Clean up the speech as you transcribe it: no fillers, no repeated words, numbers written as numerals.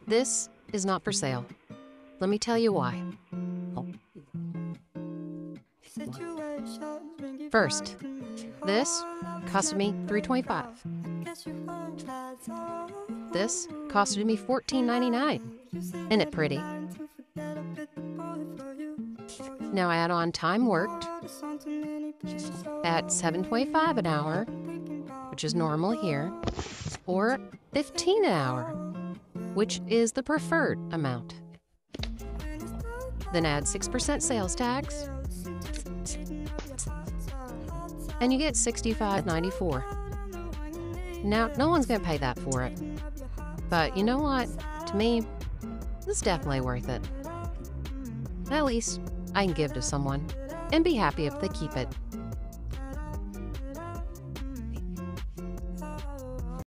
This is not for sale. Let me tell you why. First, this costed me $3.25. This costed me $14.99. Isn't it pretty? Now add on time worked at $7.25 an hour, which is normal here, or $15 an hour, which is the preferred amount. Then add 6% sales tax, and you get $65.94. Now, no one's gonna pay that for it, but you know what? To me, it's definitely worth it. At least I can give to someone and be happy if they keep it.